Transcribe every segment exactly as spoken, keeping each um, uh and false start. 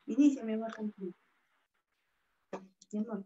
Inicia, mi amor, contigo. Mi amor.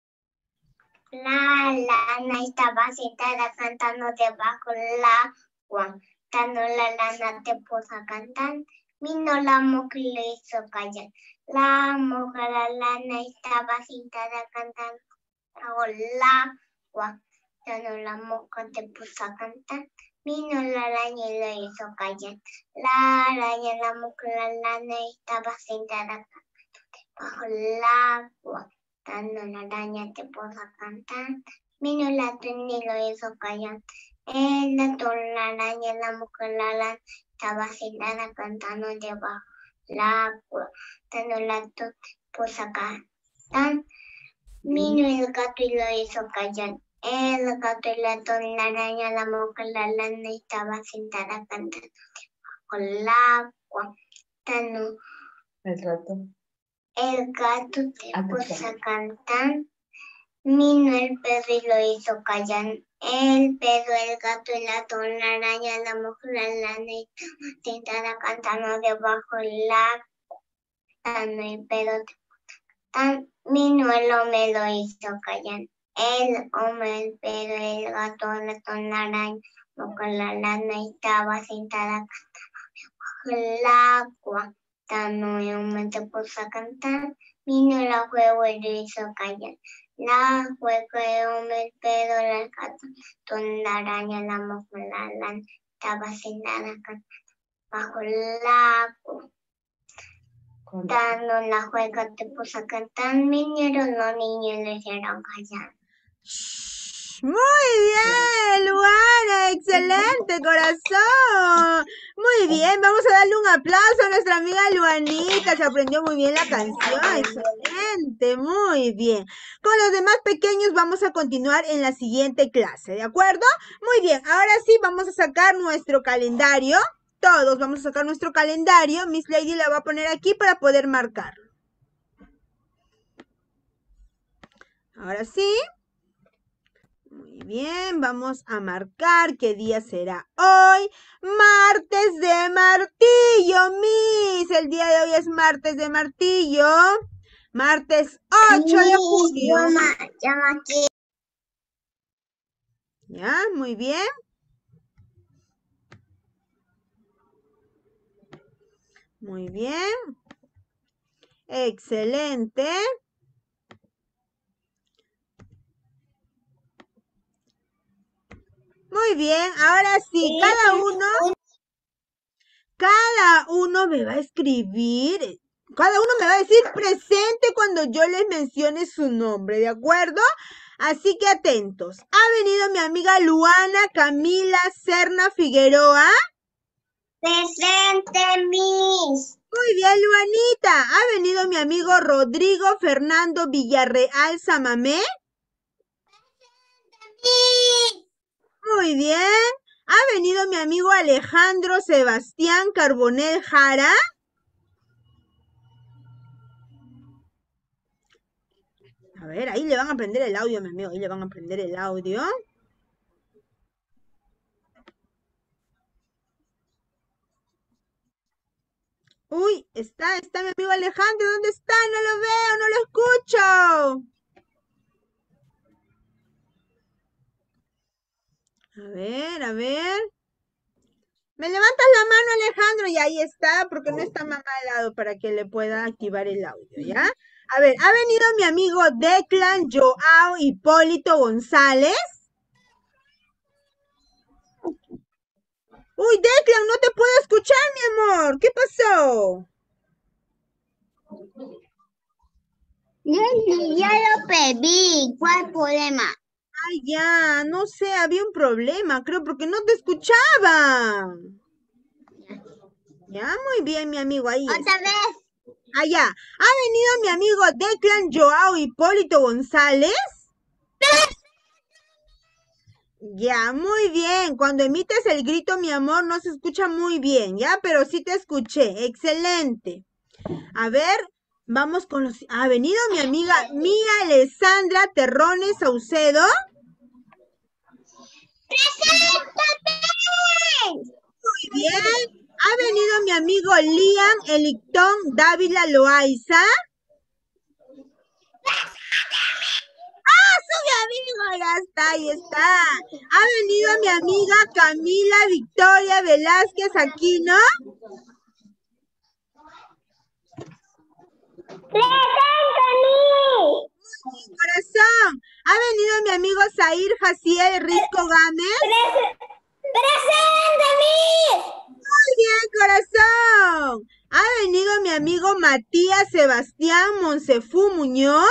La lana estaba sentada cantando debajo del agua. Cuando la lana te puso a cantar, vino la mosca y le hizo callar. La mosca, la lana estaba sentada cantando debajo del agua. Cuando la mosca te puso a cantar, vino la araña y le hizo callar. La araña, la mosca, la lana estaba sentada bajo el agua. Cuando la araña te puso a cantar, vino la tuna y lo hizo callar. El ratón, la araña, la mosca, la lana estaba sentada cantando debajo del agua. Cuando la tuna te puso a cantar, vino el gato y lo hizo callar. El gato, el ratón, la araña, la mosca, la lana estaba sentada cantando debajo del agua. Cuando El ratón. el gato te Ah, puso a cantar, vino el perro y lo hizo callar. El perro, el gato, el ratón, la araña, la mosca, la lana estaba sentada cantando debajo del agua. Cuando el perro te puso a cantar, vino el hombre y lo hizo callar. El hombre, el perro, el gato, el ratón, la araña, la mosca, la lana estaba sentada cantando debajo del agua. Cuando el hombre te puso a cantar, vino la juego y lo hizo callar. La juego, el hombre, el perro, el gato, con la araña, la mosca, la lana estaba sentada cantando bajo el agua. Cuando la juega te puso a cantar, vinieron los niños y le hicieron callar. Muy bien, Luana, excelente, corazón. Muy bien, vamos a darle un aplauso a nuestra amiga Luanita, se aprendió muy bien la canción, excelente, muy bien. Con los demás pequeños vamos a continuar en la siguiente clase, ¿de acuerdo? Muy bien, ahora sí vamos a sacar nuestro calendario, todos vamos a sacar nuestro calendario, Miss Lady la va a poner aquí para poder marcarlo. Ahora sí. Muy bien, vamos a marcar qué día será hoy. Martes de martillo, Miss. El día de hoy es martes de martillo. Martes ocho de junio. Llama aquí. Ya, muy bien. Muy bien. Excelente. Muy bien, ahora sí, cada uno, cada uno me va a escribir, cada uno me va a decir presente cuando yo les mencione su nombre, ¿de acuerdo? Así que atentos. Ha venido mi amiga Luana Camila Serna Figueroa. Presente, Miss. Muy bien, Luanita. Ha venido mi amigo Rodrigo Fernando Villarreal Samamé. Miss. Muy bien. Ha venido mi amigo Alejandro Sebastián Carbonel Jara. A ver, ahí le van a prender el audio, mi amigo. Ahí le van a prender el audio. Uy, está, está mi amigo Alejandro. ¿Dónde está? No lo veo, no lo escucho. A ver, a ver. ¿Me levantas la mano, Alejandro? Y ahí está, porque no está mamá al lado para que le pueda activar el audio, ¿ya? A ver, ha venido mi amigo Declan Joao Hipólito González. Uy, Declan, no te puedo escuchar, mi amor. ¿Qué pasó? Ya, ya lo pedí. ¿Cuál problema? Ay, ya, no sé, había un problema, creo, porque no te escuchaba. Ya, muy bien, mi amigo, ahí Otra está. vez. Allá, ha venido mi amigo Declan Joao Hipólito González. Ya, muy bien. Cuando emites el grito, mi amor, no se escucha muy bien, ¿ya? Pero sí te escuché. Excelente. A ver, vamos con los... Ha venido mi amiga Mía Alessandra Terrones Saucedo. ¡Preséntate! Muy bien. ¿Ha venido mi amigo Liam Elictón Dávila Loaiza? ¡Ah, su mi amigo! Ya está, ahí está. ¿Ha venido mi amiga Camila Victoria Velázquez Aquino? Corazón, ¿ha venido mi amigo Zair Jaciel Risco Gámez? ¡Presente, Miss! Muy bien, corazón. ¿Ha venido mi amigo Matías Sebastián Monsefú Muñoz?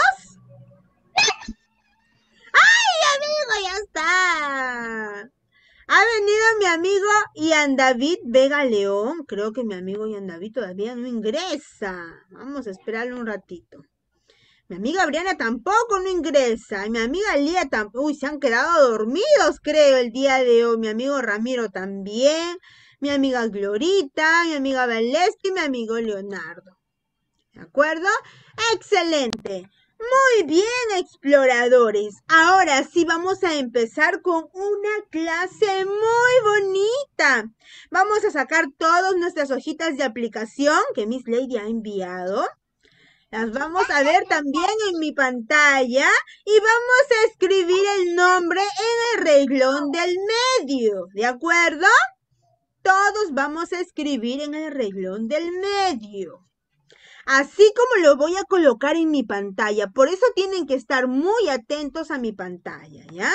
¡Ay, amigo, ya está! Ha venido mi amigo Ian David Vega León. Creo que mi amigo Ian David todavía no ingresa. Vamos a esperarle un ratito. Mi amiga Briana tampoco no ingresa. Y mi amiga Lía tampoco. Uy, se han quedado dormidos, creo, el día de hoy. Mi amigo Ramiro también. Mi amiga Glorita, mi amiga Valesca y mi amigo Leonardo. ¿De acuerdo? Excelente. Muy bien, exploradores. Ahora sí vamos a empezar con una clase muy bonita. Vamos a sacar todas nuestras hojitas de aplicación que Miss Lady ha enviado. Las vamos a ver también en mi pantalla y vamos a escribir el nombre en el renglón del medio, ¿de acuerdo? Todos vamos a escribir en el renglón del medio. Así como lo voy a colocar en mi pantalla. Por eso tienen que estar muy atentos a mi pantalla, ¿ya?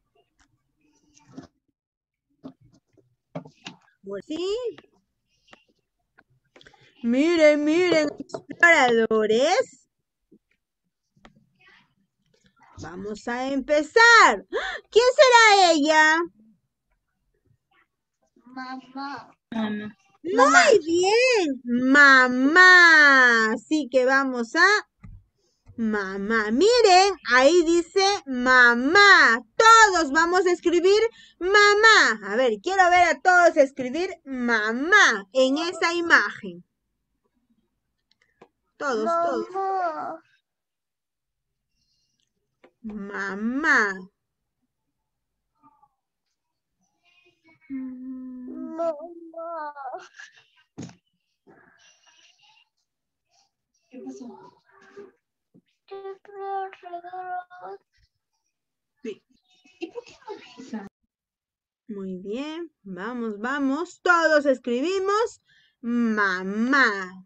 ¿Sí? Miren, miren, exploradores. Vamos a empezar. ¿Quién será ella? Mamá. Mamá. Muy bien, mamá. Así que vamos a mamá. Miren, ahí dice mamá. Todos vamos a escribir mamá. A ver, quiero ver a todos escribir mamá en esa imagen. Todos, todos. Mamá. Mamá. ¿Qué pasó? Sí. ¿Y por qué no avisa? Muy bien, vamos, vamos. Todos escribimos mamá.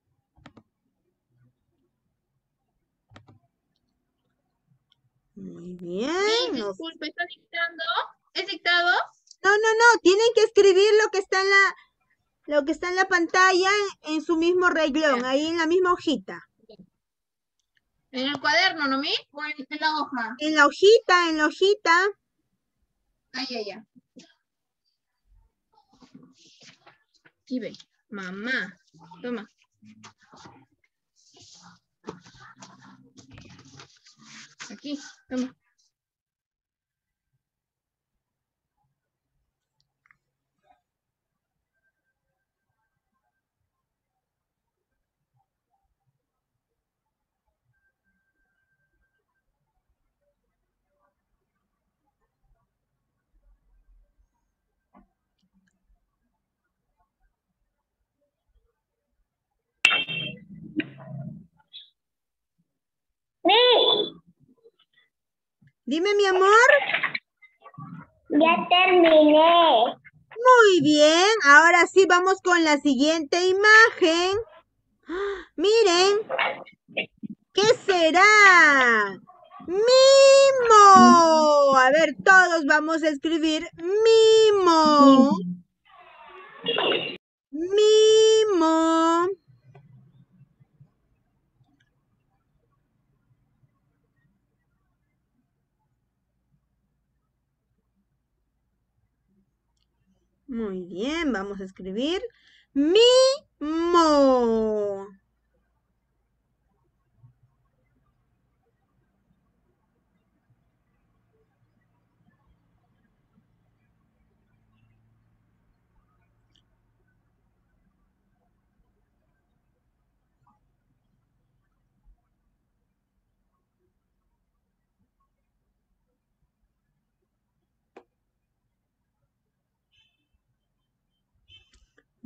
Muy bien. Mi, No, disculpe, ¿está dictando? ¿Es dictado? no, no, no. Tienen que escribir lo que está en la, lo que está en la pantalla en, en su mismo renglón, Ya. ahí en la misma hojita. ¿En el cuaderno, no, mi? ¿O en, en la hoja? En la hojita, en la hojita. Ay, ya, ya. Aquí ve. Mamá. Toma. Aquí, toma. Dime, mi amor. Ya terminé. Muy bien. Ahora sí vamos con la siguiente imagen. Miren. ¿Qué será? Mimo. A ver, todos vamos a escribir mimo. Mimo. Muy bien, vamos a escribir mimo.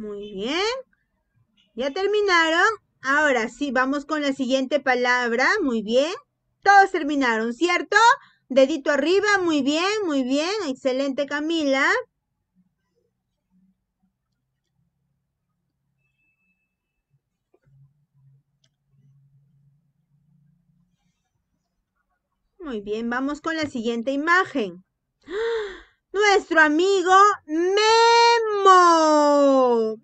Muy bien. ¿Ya terminaron? Ahora sí, vamos con la siguiente palabra. Muy bien. Todos terminaron, ¿cierto? Dedito arriba, muy bien, muy bien. Excelente, Camila. Muy bien, vamos con la siguiente imagen. Nuestro amigo Memo.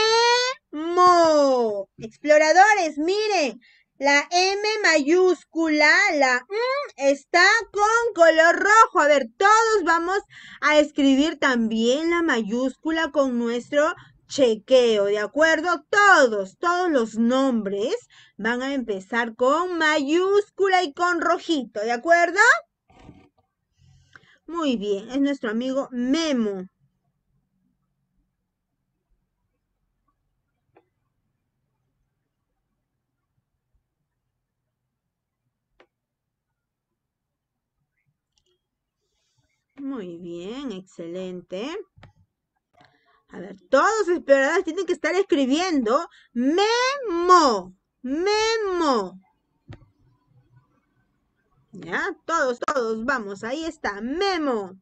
Memo. Exploradores, miren. La M mayúscula, la M está con color rojo. A ver, todos vamos a escribir también la mayúscula con nuestro chequeo, ¿de acuerdo? Todos, todos los nombres van a empezar con mayúscula y con rojito, ¿de acuerdo? Muy bien, es nuestro amigo Memo. Muy bien, excelente. A ver, todos los exploradores tienen que estar escribiendo Memo. Memo. Ya, todos, todos, vamos, ahí está, Memo.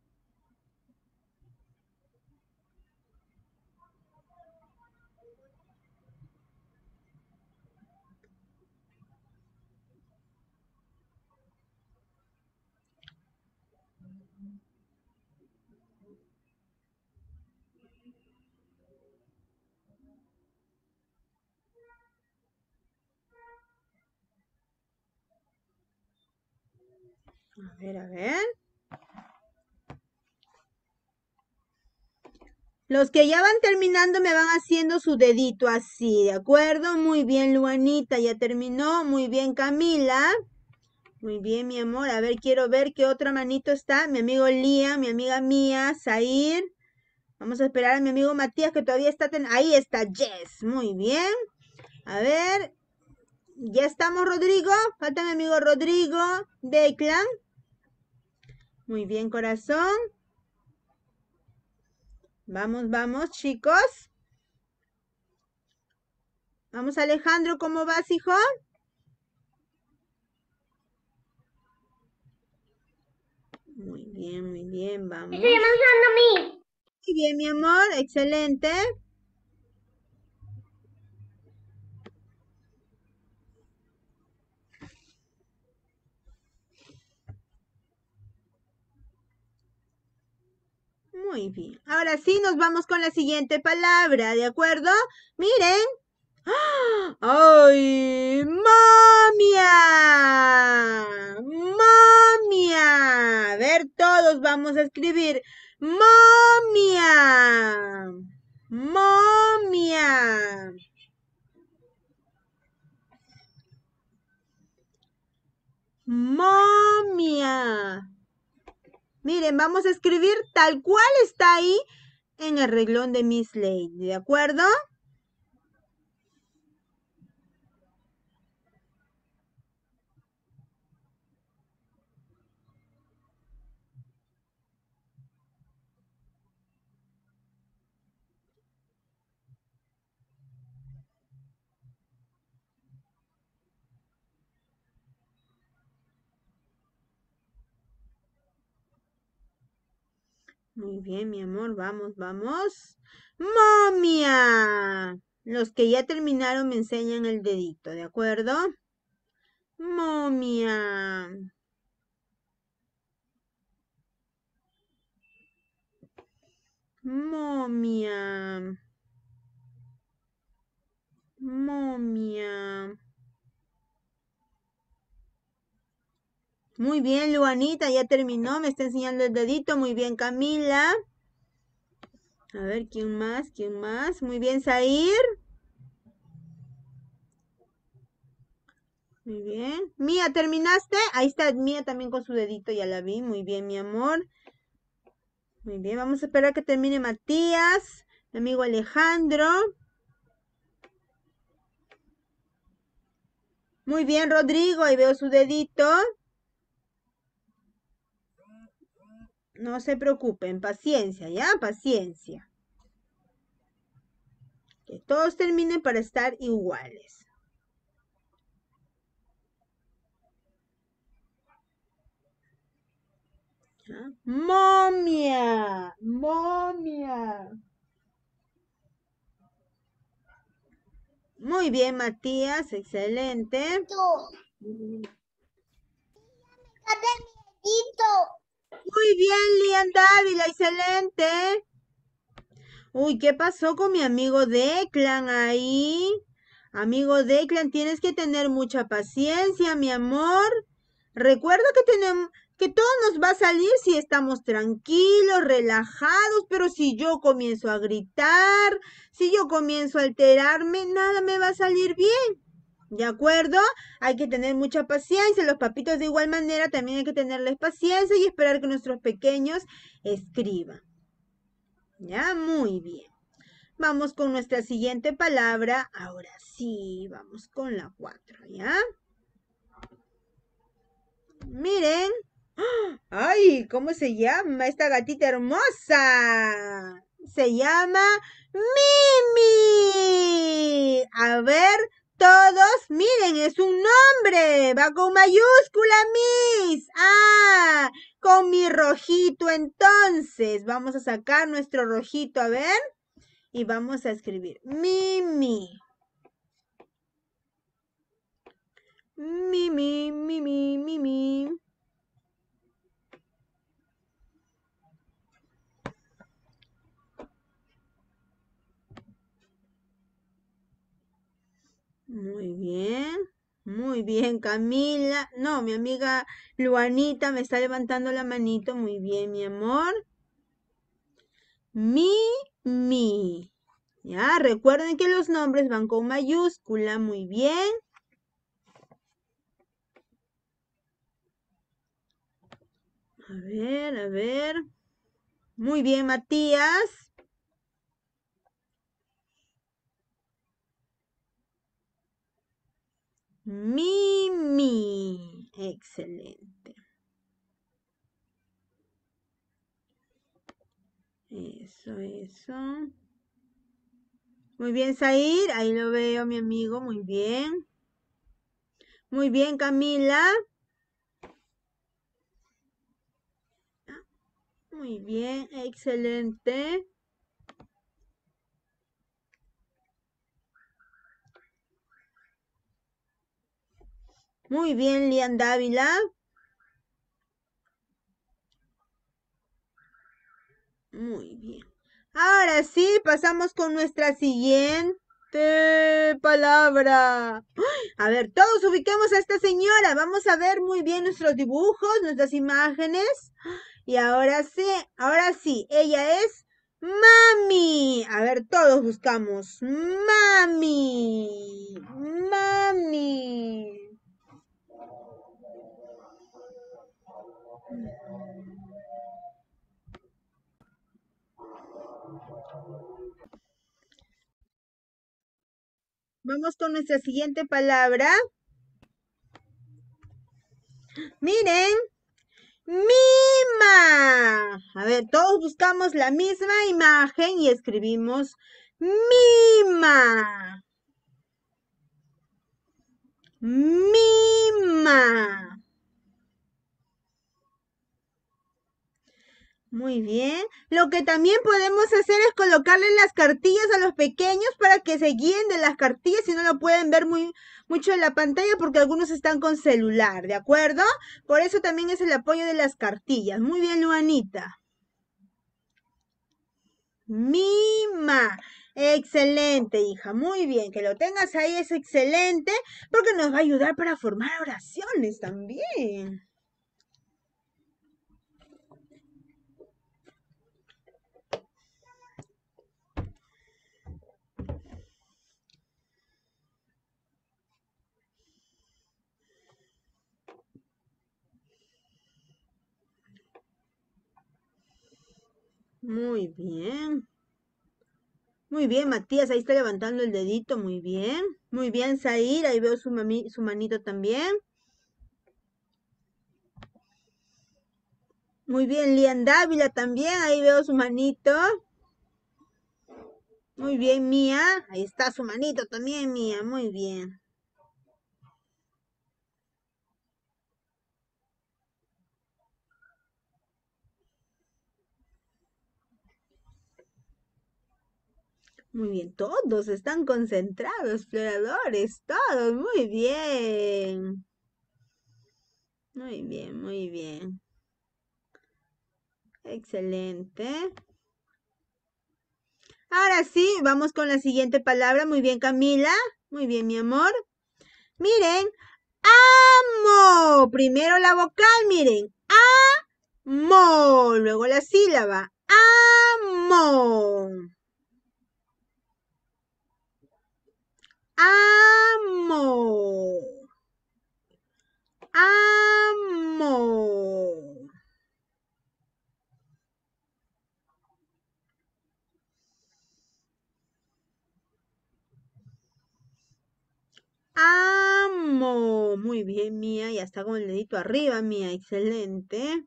A ver, a ver. Los que ya van terminando me van haciendo su dedito así, ¿de acuerdo? Muy bien, Luanita, ya terminó. Muy bien, Camila. Muy bien, mi amor. A ver, quiero ver qué otra manito está. Mi amigo Lía, mi amiga Mía, Zair. Vamos a esperar a mi amigo Matías que todavía está... Ten... Ahí está, Jess. Muy bien. A ver. Ya estamos, Rodrigo. Falta mi amigo Rodrigo, Declan. Muy bien, corazón. Vamos, vamos, chicos. Vamos, Alejandro, ¿cómo vas, hijo? Muy bien, muy bien, vamos. Estoy llamando a mí. Muy bien, mi amor, excelente. Muy bien. Ahora sí, nos vamos con la siguiente palabra, ¿de acuerdo? Miren. ¡Ah! ¡Ay! ¡Momia! ¡Momia! A ver, todos vamos a escribir. ¡Momia! ¡Momia! ¡Momia! Miren, vamos a escribir tal cual está ahí en el reglón de Miss Lady, ¿de acuerdo? Muy bien, mi amor, vamos, vamos. ¡Momia! Los que ya terminaron me enseñan el dedito, ¿de acuerdo? Momia. Momia. Momia. Muy bien, Luanita, ya terminó, me está enseñando el dedito. Muy bien, Camila. A ver, ¿quién más? ¿Quién más? Muy bien, Zair. Muy bien. Mía, ¿terminaste? Ahí está Mía también con su dedito, ya la vi. Muy bien, mi amor. Muy bien, vamos a esperar que termine Matías, mi amigo Alejandro. Muy bien, Rodrigo, ahí veo su dedito. No se preocupen, paciencia, ¿ya? Paciencia. Que todos terminen para estar iguales. ¿Ah? Momia, momia. Muy bien, Matías, excelente. Muy bien, Lian Dávila, excelente. Uy, ¿qué pasó con mi amigo Declan ahí? Amigo Declan, tienes que tener mucha paciencia, mi amor. Recuerda que tenemos, que todo nos va a salir si estamos tranquilos, relajados, pero si yo comienzo a gritar, si yo comienzo a alterarme, nada me va a salir bien. ¿De acuerdo? Hay que tener mucha paciencia. Los papitos de igual manera también hay que tenerles paciencia y esperar que nuestros pequeños escriban. Ya, muy bien. Vamos con nuestra siguiente palabra. Ahora sí, vamos con la cuatro, ¿ya? Miren. ¡Ay! ¿Cómo se llama esta gatita hermosa? Se llama Mimi. A ver, todos, miren, es un nombre. Va con mayúscula, Miss. Ah, con mi rojito entonces. Vamos a sacar nuestro rojito, a ver. Y vamos a escribir Mimi. Mimi, Mimi, Mimi. Muy bien. Muy bien, Camila. No, mi amiga Luanita me está levantando la manito. Muy bien, mi amor. Mimi. Ya, recuerden que los nombres van con mayúscula. Muy bien. A ver, a ver. Muy bien, Matías. Mimi. Excelente. Eso, eso. Muy bien, Zair. Ahí lo veo, mi amigo. Muy bien. Muy bien, Camila. Muy bien, excelente. Muy bien, Lian Dávila. Muy bien. Ahora sí, pasamos con nuestra siguiente palabra. A ver, todos ubiquemos a esta señora. Vamos a ver muy bien nuestros dibujos, nuestras imágenes. Y ahora sí, ahora sí, ella es Mami. A ver, todos buscamos. Mami. Mami. Vamos con nuestra siguiente palabra. Miren. Mima. A ver, todos buscamos la misma imagen y escribimos Mima. Mima. Muy bien. Lo que también podemos hacer es colocarle las cartillas a los pequeños para que se guíen de las cartillas y no lo pueden ver muy mucho en la pantalla porque algunos están con celular, ¿de acuerdo? Por eso también es el apoyo de las cartillas. Muy bien, Luanita. Mima. Excelente, hija. Muy bien. Que lo tengas ahí es excelente porque nos va a ayudar para formar oraciones también. Muy bien. Muy bien, Matías, ahí está levantando el dedito, muy bien. Muy bien, Zair, ahí veo su, mami, su manito también. Muy bien, Lian Dávila también, ahí veo su manito. Muy bien, Mía. Ahí está su manito también, Mía. Muy bien. Muy bien, todos están concentrados, exploradores, todos. Muy bien. Muy bien, muy bien. Excelente. Ahora sí, vamos con la siguiente palabra. Muy bien, Camila. Muy bien, mi amor. Miren, amo. Primero la vocal, miren. Amo. Luego la sílaba. Amo. Amo. Amo. Amo. Muy bien, Mía. Ya está con el dedito arriba, Mía. Excelente.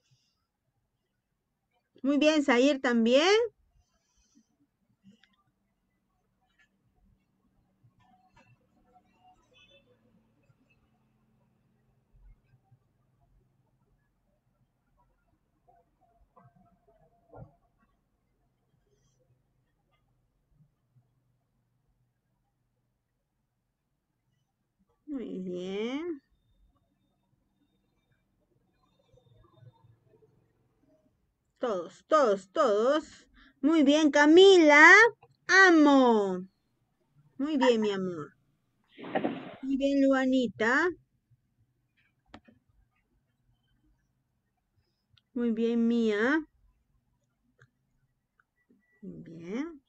Muy bien, Zair también. Muy bien. Todos, todos, todos. Muy bien, Camila. Amo. Muy bien, mi amor. Muy bien, Luanita. Muy bien, Mía. Muy bien.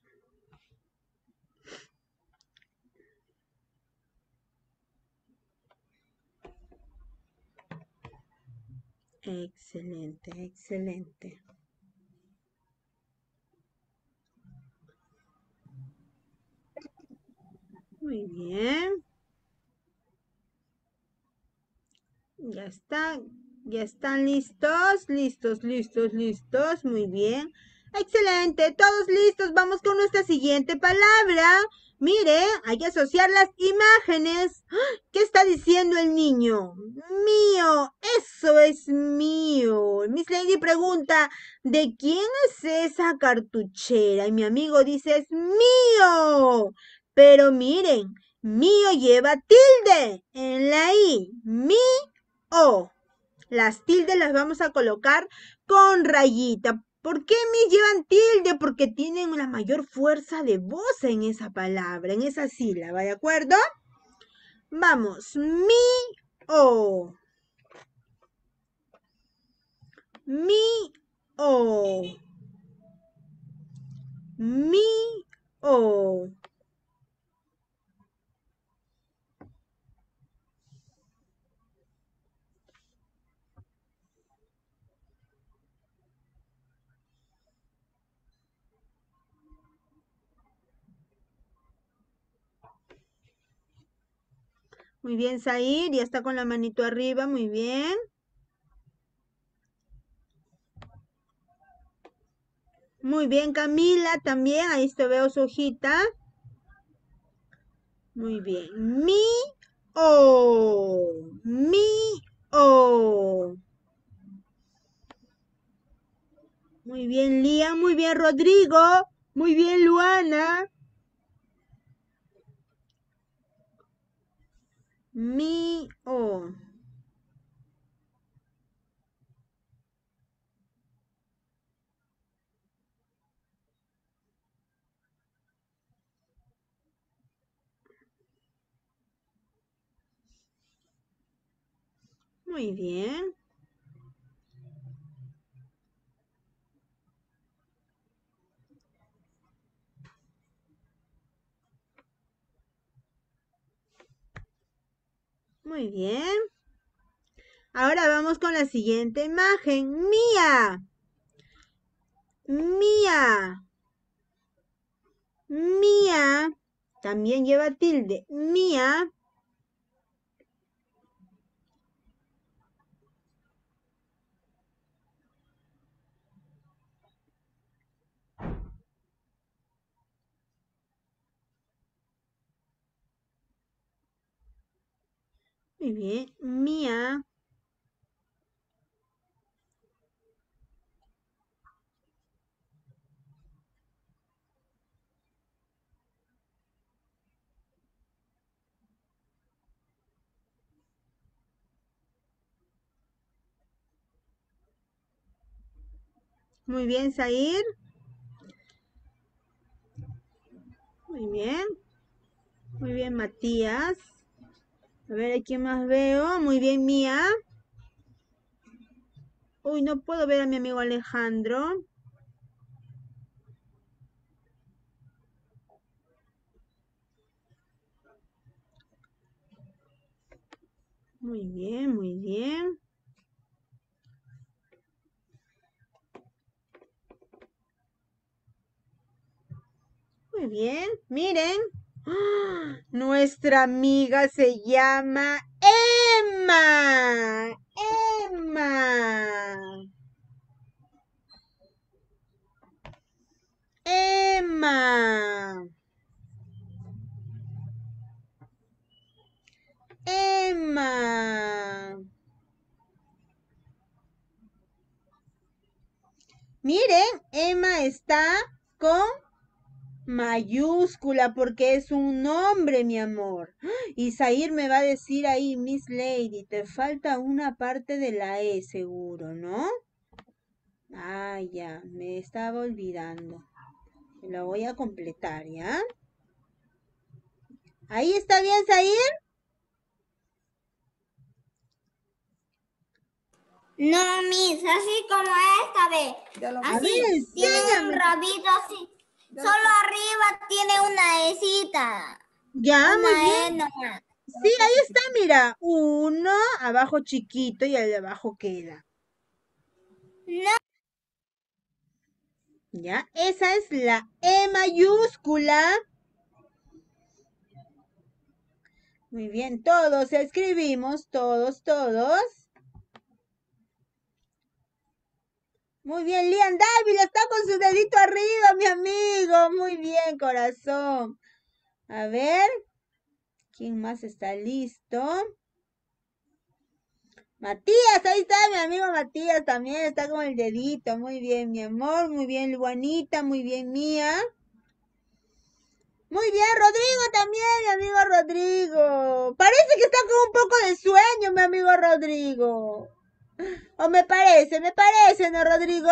Excelente, excelente. Muy bien. Ya está. Ya están listos, listos, listos, listos. Muy bien. Excelente. Todos listos. Vamos con nuestra siguiente palabra. Mire, hay que asociar las imágenes. ¿Qué está diciendo el niño? Mío, eso es mío. Miss Lady pregunta, ¿de quién es esa cartuchera? Y mi amigo dice, es mío. Pero miren, mío lleva tilde en la I. Mi o. Las tildes las vamos a colocar con rayita. ¿Por qué me llevan tilde? Porque tienen la mayor fuerza de voz en esa palabra, en esa sílaba, ¿de acuerdo? Vamos, mi o. Mi o. Mi o. Muy bien, Zair, ya está con la manito arriba, muy bien. Muy bien, Camila, también, ahí te veo su hojita. Muy bien, mi o, mi o. Muy bien, Lía, muy bien, Rodrigo, muy bien, Luana. Mi o. Muy bien. Muy bien. Ahora vamos con la siguiente imagen. Mía. Mía. Mía. También lleva tilde. Mía. Muy bien. Mía. Muy bien, Zair. Muy bien. Muy bien, Matías. A ver, ¿a quién más veo? Muy bien, Mía. Uy, no puedo ver a mi amigo Alejandro. Muy bien, muy bien. Muy bien, miren. ¡Ah! Nuestra amiga se llama Emma. Emma. Emma. Emma. Miren, Emma está con mayúscula porque es un nombre, mi amor. Y Zair me va a decir ahí, Miss Lady, te falta una parte de la E seguro, ¿no? Ah, ya, me estaba olvidando. Lo voy a completar, ¿ya? ¿Ahí está bien, Zair? No, Miss, así como esta vez. A Así, ver, tiene un enséñame. rabito así. Solo arriba tiene una esita. Ya, muy Una E bien. nomás. Sí, ahí está, mira. Uno, abajo chiquito y al de abajo queda. No. ¿Ya? Esa es la E mayúscula. Muy bien, todos escribimos, todos, todos. Muy bien, Lian Dávila está con su dedito arriba, mi amigo. Muy bien, corazón. A ver, ¿quién más está listo? Matías, ahí está mi amigo Matías también, está con el dedito. Muy bien, mi amor, muy bien, Luanita, muy bien, Mía. Muy bien, Rodrigo también, mi amigo Rodrigo. Parece que está con un poco de sueño, mi amigo Rodrigo. ¿O me parece? ¿Me parece, no, Rodrigo?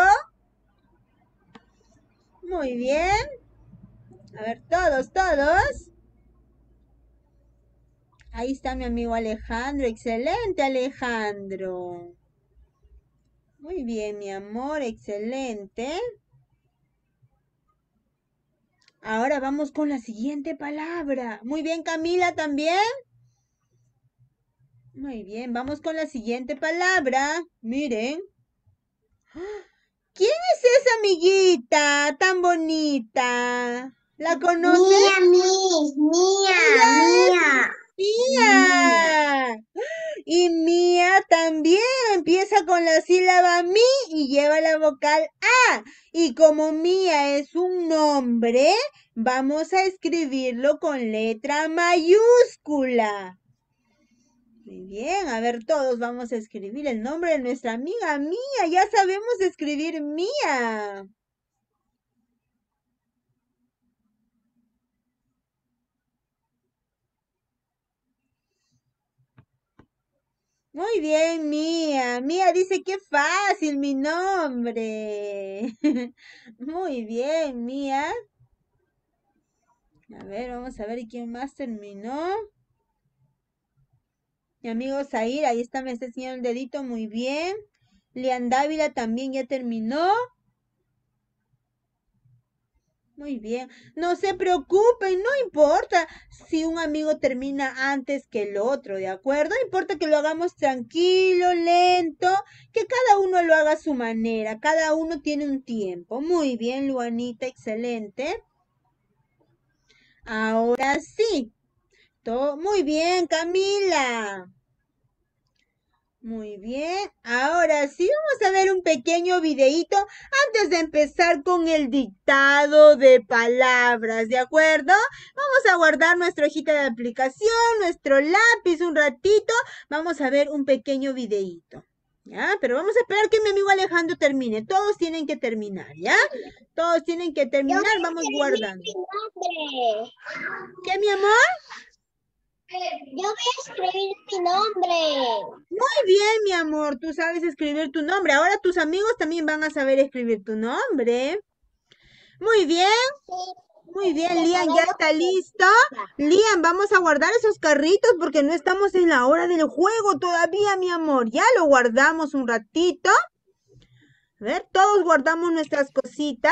Muy bien. A ver, todos, todos. Ahí está mi amigo Alejandro. Excelente, Alejandro. Muy bien, mi amor, excelente. Ahora vamos con la siguiente palabra. Muy bien, Camila, ¿también? Muy bien, vamos con la siguiente palabra. Miren. ¿Quién es esa amiguita tan bonita? ¿La conoces? Mía, Miss, Mía, Mía. Mía. Y Mía también empieza con la sílaba mi y lleva la vocal a. Y como Mía es un nombre, vamos a escribirlo con letra mayúscula. Muy bien, a ver, todos vamos a escribir el nombre de nuestra amiga Mía. Ya sabemos escribir Mía. Muy bien, Mía. Mía dice qué fácil mi nombre. Muy bien, Mía. A ver, vamos a ver quién más terminó. Mi amigo Zair, ahí está, me está enseñando el dedito, muy bien. Lian Dávila también ya terminó. Muy bien. No se preocupen, no importa si un amigo termina antes que el otro, ¿de acuerdo? No importa que lo hagamos tranquilo, lento, que cada uno lo haga a su manera, cada uno tiene un tiempo. Muy bien, Luanita, excelente. Ahora sí. Todo muy bien, Camila. Muy bien, ahora sí vamos a ver un pequeño videíto antes de empezar con el dictado de palabras, ¿de acuerdo? Vamos a guardar nuestra hojita de aplicación, nuestro lápiz un ratito, vamos a ver un pequeño videíto, ¿ya? Pero vamos a esperar que mi amigo Alejandro termine, todos tienen que terminar, ¿ya? Todos tienen que Yo terminar, voy a vamos escribir guardando. mi nombre. ¿Qué, mi amor? Yo voy a escribir mi nombre. Muy bien, mi amor, tú sabes escribir tu nombre. Ahora tus amigos también van a saber escribir tu nombre. Muy bien, Sí, muy bien, que Lian, ya sabemos está que listo. Lian, vamos a guardar esos carritos porque no estamos en la hora del juego todavía, mi amor. Ya lo guardamos un ratito. A ver, todos guardamos nuestras cositas.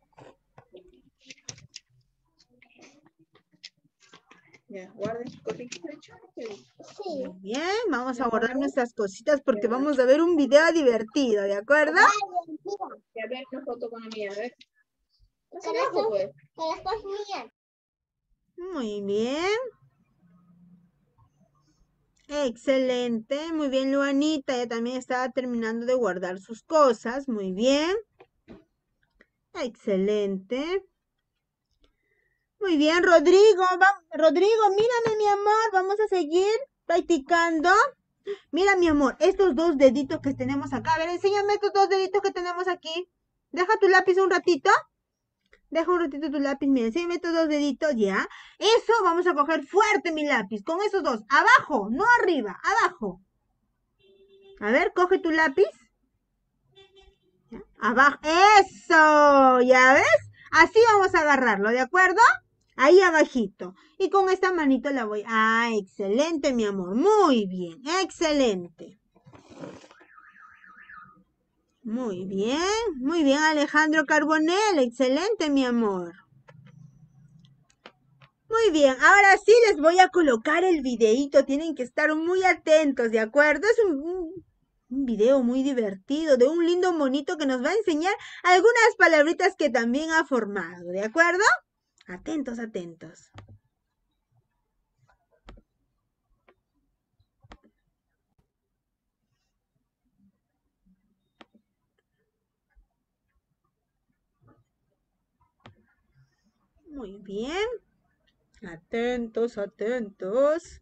Ya, guarden sus cositas. sí. Muy bien, vamos a guardar nuestras cositas porque vamos a ver un video divertido, ¿de acuerdo? Vale, mira, Ya ver una foto con la mía, a ver. que Hace las abajo, dos- pues. que las dos mías. Muy bien. Excelente, muy bien, Luanita, ya también estaba terminando de guardar sus cosas, muy bien. Excelente. Muy bien, Rodrigo, va- Rodrigo, mírame, mi amor, vamos a seguir practicando. Mira, mi amor, estos dos deditos que tenemos acá, a ver, enséñame estos dos deditos que tenemos aquí. Deja tu lápiz un ratito. Deja un ratito tu lápiz, mira, enséñame estos dos deditos, ya. Eso, vamos a coger fuerte mi lápiz, con esos dos, abajo, no arriba, abajo. A ver, coge tu lápiz. ¿Ya? Abajo. ¡Eso! ¿Ya ves? Así vamos a agarrarlo, ¿de acuerdo? Ahí abajito. Y con esta manito la voy. Ah, excelente, mi amor. Muy bien. Excelente. Muy bien. Muy bien, Alejandro Carbonell. Excelente, mi amor. Muy bien, ahora sí les voy a colocar el videíto. Tienen que estar muy atentos, ¿de acuerdo? Es un, un, un video muy divertido de un lindo monito que nos va a enseñar algunas palabritas que también ha formado, ¿de acuerdo? Atentos, atentos. Muy bien. Atentos, atentos.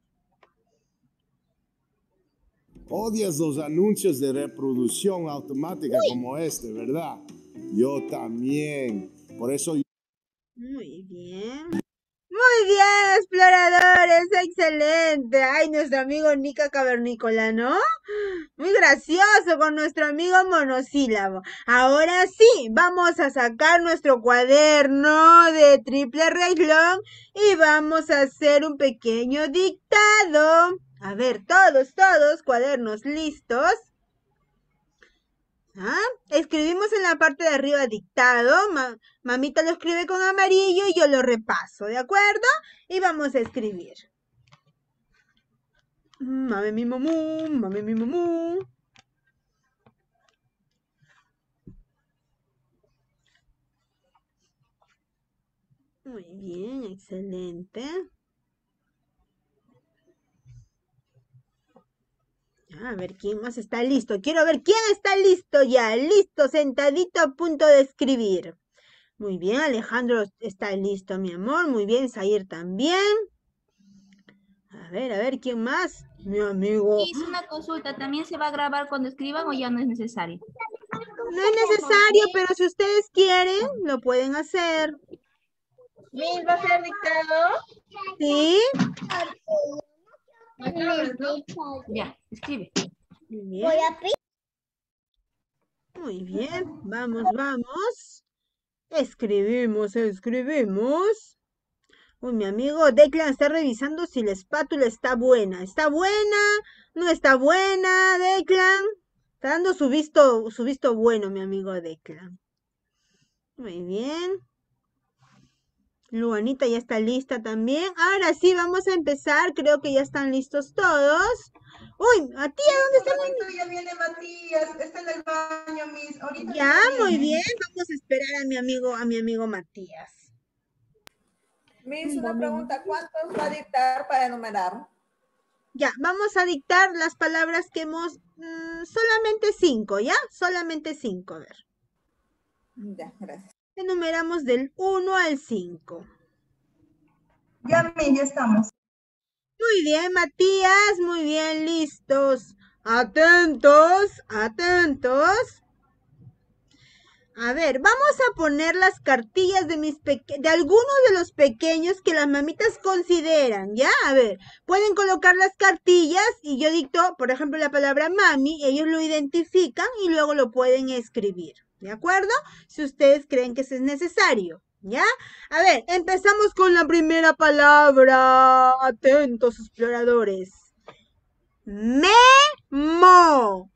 Odias los anuncios de reproducción automática como este, ¿verdad? Yo también. Por eso... Muy bien. Muy bien, exploradores, excelente. Ay, nuestro amigo Nica Cavernícola, ¿no? Muy gracioso con nuestro amigo monosílabo. Ahora sí, vamos a sacar nuestro cuaderno de triple renglón y vamos a hacer un pequeño dictado. A ver, todos, todos, cuadernos listos. ¿Ah? Escribimos en la parte de arriba dictado, Ma mamita lo escribe con amarillo y yo lo repaso, ¿de acuerdo? Y vamos a escribir. Mame mi mamú, mame mi mamú. Muy bien, excelente. A ver, ¿quién más está listo? Quiero ver quién está listo ya. Listo, sentadito a punto de escribir. Muy bien, Alejandro está listo, mi amor. Muy bien, Zair también. A ver, a ver, ¿quién más? Mi amigo. Hice una consulta, ¿también se va a grabar cuando escriban o ya no es necesario? No es necesario, pero si ustedes quieren, lo pueden hacer. ¿Mil va a ser dictado? ¿Sí? Ya, escribe. Muy bien. Voy a pi- Muy bien. Vamos, vamos. Escribimos, escribimos. Uy, mi amigo Declan está revisando si la espátula está buena. ¿Está buena? ¿No está buena, Declan? Está dando su visto, su visto bueno, mi amigo Declan. Muy bien. Luanita ya está lista también. Ahora sí, vamos a empezar. Creo que ya están listos todos. Uy, Matías, ¿dónde está? Ahorita ya viene Matías, está en el baño, Miss. Ahorita Ya, ya muy viene. bien. Vamos a esperar a mi amigo, a mi amigo Matías. Miss, una pregunta, ¿cuántos va a dictar para enumerar? Ya, vamos a dictar las palabras que hemos... mm, solamente cinco, ¿ya? Solamente cinco, a ver. Ya, gracias. Enumeramos del uno al cinco. Ya, mi, ya estamos. Muy bien, Matías, muy bien, listos. Atentos, atentos. A ver, vamos a poner las cartillas de mis peque- de algunos de los pequeños que las mamitas consideran, ¿ya? A ver, pueden colocar las cartillas y yo dicto, por ejemplo, la palabra mami, ellos lo identifican y luego lo pueden escribir, ¿de acuerdo? Si ustedes creen que eso es necesario, ¿ya? A ver, empezamos con la primera palabra. Atentos, exploradores. Memo.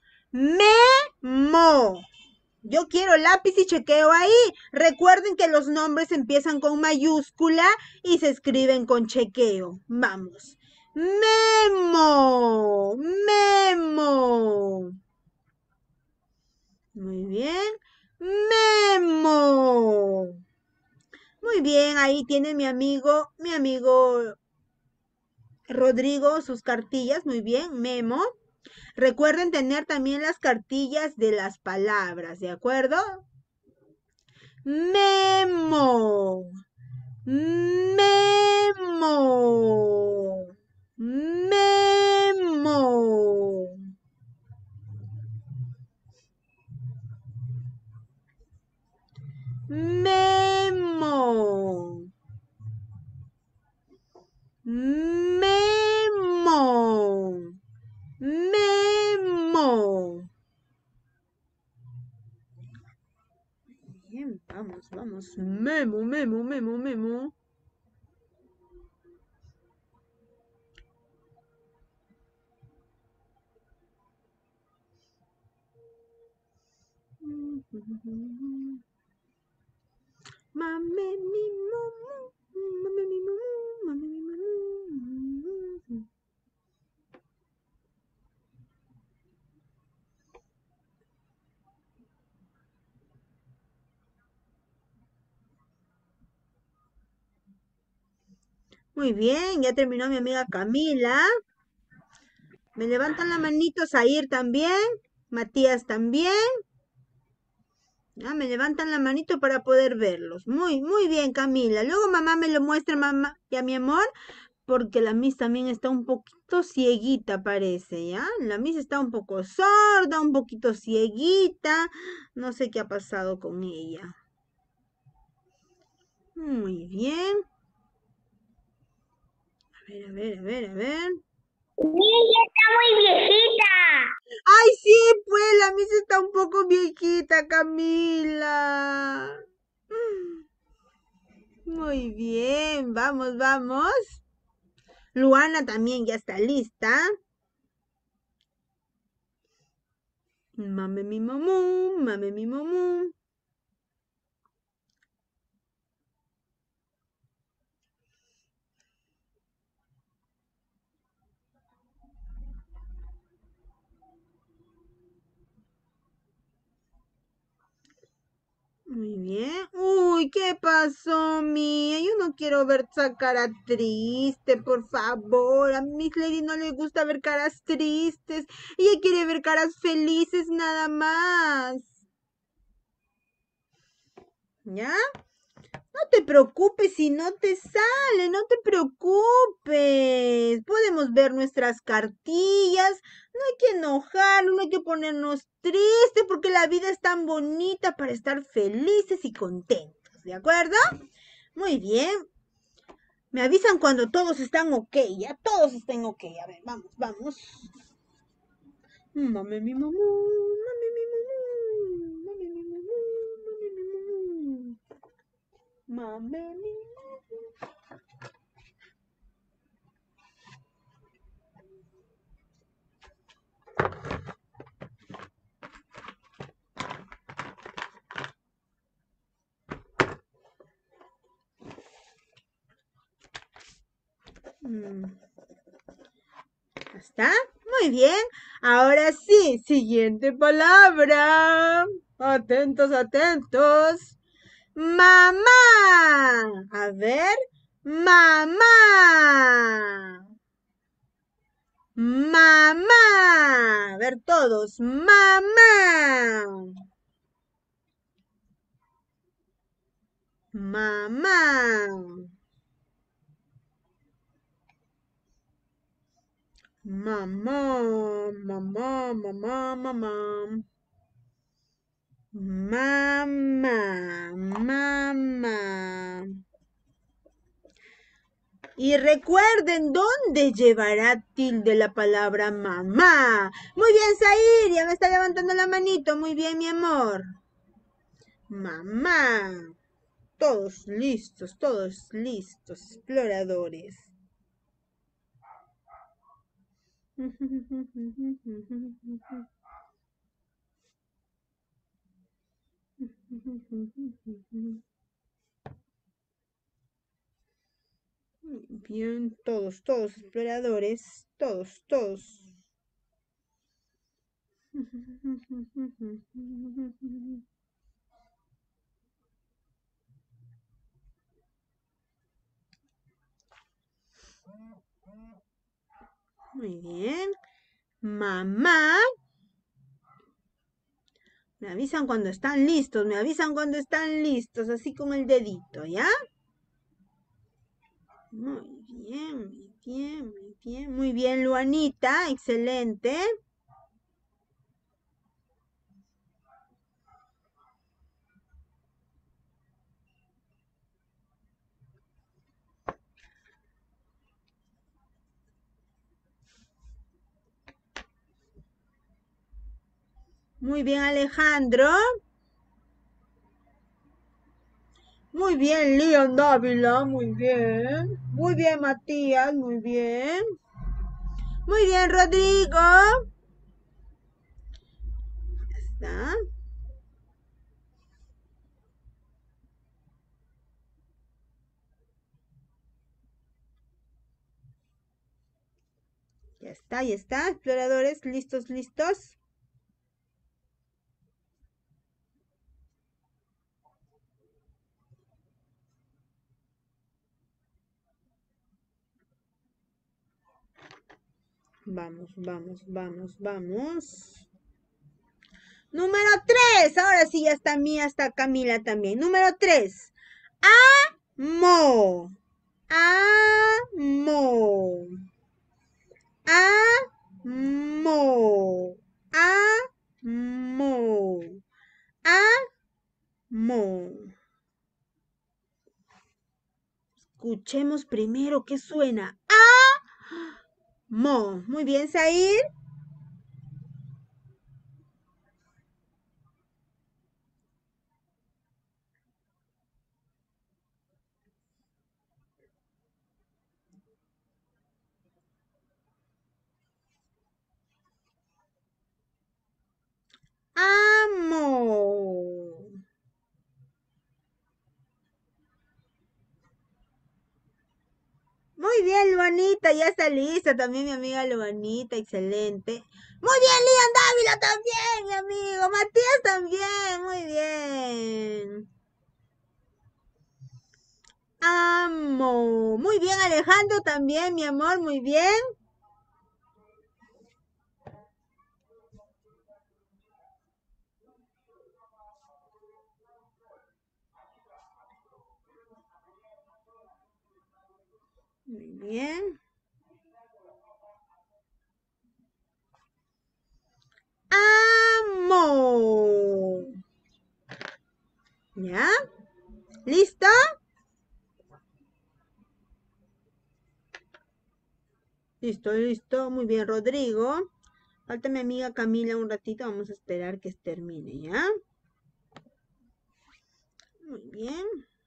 Memo. Yo quiero lápiz y chequeo ahí. Recuerden que los nombres empiezan con mayúscula y se escriben con chequeo. Vamos. Memo. Memo. Muy bien. Memo. Muy bien, ahí tiene mi amigo, mi amigo Rodrigo, sus cartillas. Muy bien, Memo. Recuerden tener también las cartillas de las palabras, ¿de acuerdo? Memo. Memo. Memo. Memo. Memo. Memo. Bien, vamos, vamos. Memo, memo, memo, memo. Mame, mi, momo. Mame, mi, momo. Mame, mi, momo. Muy bien, ya terminó mi amiga Camila. Me levantan la manito, Zair también, Matías también. Ya, me levantan la manito para poder verlos. Muy, muy bien, Camila. Luego mamá me lo muestra, mamá, ya mi amor, porque la Miss también está un poquito cieguita, parece, ¿ya? La Miss está un poco sorda, un poquito cieguita. No sé qué ha pasado con ella. Muy bien. A ver, a ver, a ver, a ver. Ella está muy viejita. Ay, sí, pues la Miss está un poco viejita, Camila. Muy bien, vamos, vamos. Luana también ya está lista. Mame mi mamú, mame mi mamú. Muy bien. Uy, ¿qué pasó, mía? Yo no quiero ver esa cara triste, por favor. A Miss Lady no le gusta ver caras tristes. Ella quiere ver caras felices nada más. ¿Ya? No te preocupes si no te sale, no te preocupes. Podemos ver nuestras cartillas. No hay que enojarnos, no hay que ponernos tristes porque la vida es tan bonita para estar felices y contentos, ¿de acuerdo? Muy bien. Me avisan cuando todos están ok, ya todos estén ok. A ver, vamos, vamos. Mame mi mamú, mame mi mamú, mame mi mamú, mame mi mamú. Mame mi Mm. ¿Está? Muy bien. Ahora sí, siguiente palabra. Atentos, atentos. Mamá. A ver. Mamá. Mamá. A ver todos. Mamá. Mamá. Mamá, mamá, mamá, mamá. Mamá, mamá. Y recuerden dónde llevará tilde la palabra mamá. Muy bien, Zair, ya me está levantando la manito. Muy bien, mi amor. Mamá. Todos listos, todos listos, exploradores. Bien, todos, todos exploradores, todos, todos. Muy bien. Mamá. Me avisan cuando están listos, me avisan cuando están listos, así con el dedito, ¿ya? Muy bien, muy bien, muy bien. Muy bien, Luanita, excelente. Muy bien, Alejandro. Muy bien, Leon Dávila, muy bien. Muy bien, Matías, muy bien. Muy bien, Rodrigo. Ya está. Ya está, ya está. Exploradores, listos, listos. Vamos, vamos, vamos, vamos. Número tres. Ahora sí ya está mía, está Camila también. Número tres. Amo. Amo. Amo. Amo. Amo. Escuchemos primero qué suena. Amo. Muy bien, Zair. Amo. Muy bien, Luanita, ya está lista también mi amiga Luanita, excelente. Muy bien, Leon Dávila también, mi amigo. Matías también, muy bien. Amo. Muy bien, Alejandro también, mi amor, muy bien. Muy bien. Amo. ¿Ya? ¿Listo? Listo, listo. Muy bien, Rodrigo. Falta mi amiga Camila un ratito. Vamos a esperar que termine, ¿ya? Muy bien.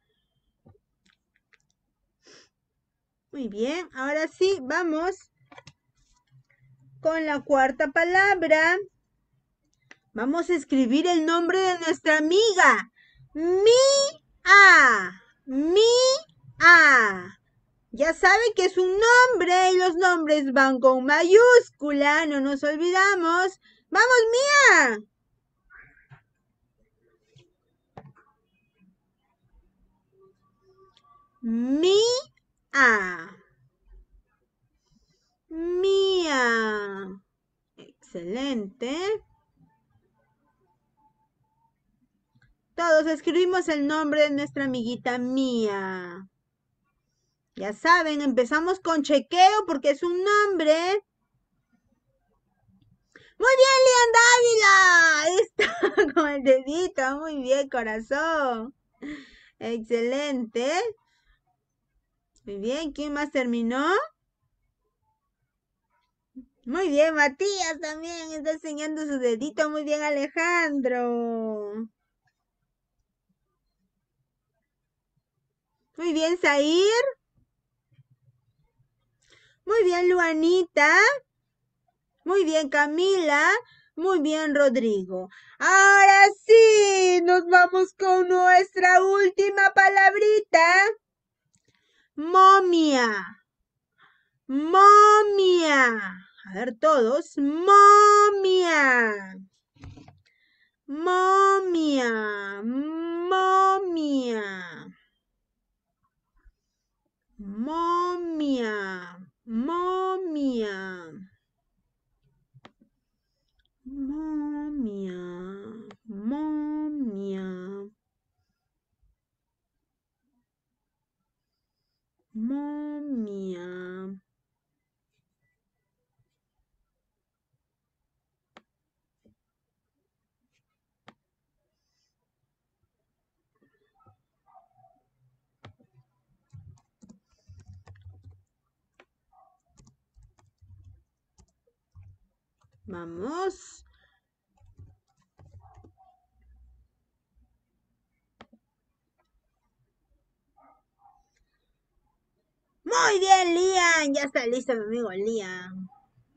Muy bien. Ahora sí, vamos con la cuarta palabra. Vamos a escribir el nombre de nuestra amiga. Mía. Mía. Ya sabe que es un nombre y los nombres van con mayúscula. No nos olvidamos. ¡Vamos, Mía! Mía. Mía. Excelente. Todos escribimos el nombre de nuestra amiguita Mía. Ya saben, empezamos con chequeo porque es un nombre. Muy bien, Lian Dávila. Está con el dedito. Muy bien, corazón. Excelente. Muy bien, ¿quién más terminó? Muy bien, Matías también está enseñando su dedito. Muy bien, Alejandro. Muy bien, Zair. Muy bien, Luanita. Muy bien, Camila. Muy bien, Rodrigo. Ahora sí, nos vamos con nuestra última palabrita. Momia. Momia. A ver todos. Momia. Momia. Momia. Momia. Momia. Momia. Momia. Momia. Vamos. Muy bien, Lian. Ya está listo mi amigo Lian.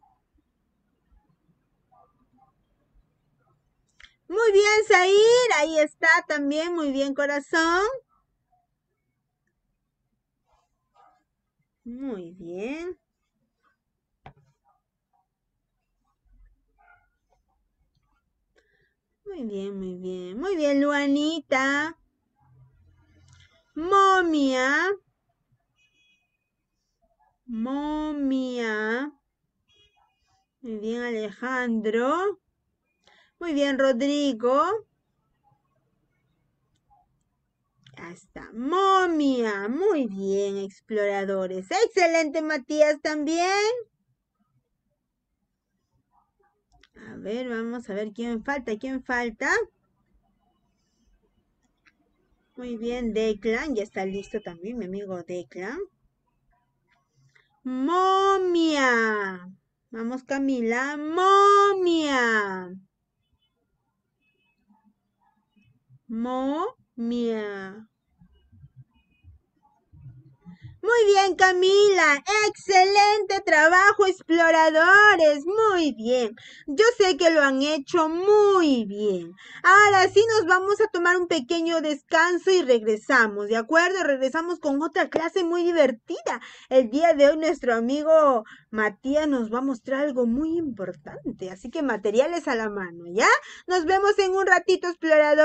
Muy bien, Zair. Ahí está también. Muy bien, corazón. Muy bien. Muy bien, muy bien. Muy bien, Luanita. Momia. Momia. Muy bien, Alejandro. Muy bien, Rodrigo. Ya está. Momia. Muy bien, exploradores. Excelente, Matías, también. A ver, vamos a ver quién falta. ¿Quién falta? Muy bien, Declan. Ya está listo también, mi amigo Declan. Momia. Vamos, Camila. Momia. Momia. Muy bien, Camila. Excelente trabajo, exploradores. Muy bien. Yo sé que lo han hecho muy bien. Ahora sí nos vamos a tomar un pequeño descanso y regresamos, ¿de acuerdo? Regresamos con otra clase muy divertida. El día de hoy nuestro amigo Matías nos va a mostrar algo muy importante. Así que materiales a la mano, ¿ya? Nos vemos en un ratito, exploradores.